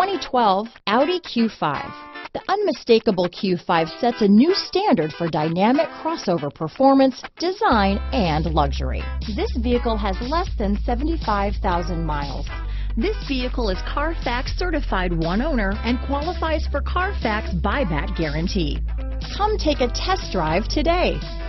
2012 Audi Q5. The unmistakable Q5 sets a new standard for dynamic crossover performance, design, and luxury. This vehicle has less than 75,000 miles. This vehicle is Carfax certified one owner and qualifies for Carfax buyback guarantee. Come take a test drive today.